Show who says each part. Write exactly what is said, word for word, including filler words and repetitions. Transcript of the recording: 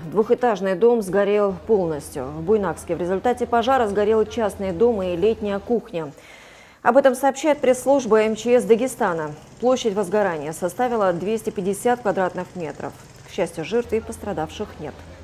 Speaker 1: Двухэтажный дом сгорел полностью. В Буйнакске в результате пожара сгорел частный дом и летняя кухня. Об этом сообщает пресс-служба эм че эс Дагестана. Площадь возгорания составила двести пятьдесят квадратных метров. К счастью, жертв и пострадавших нет.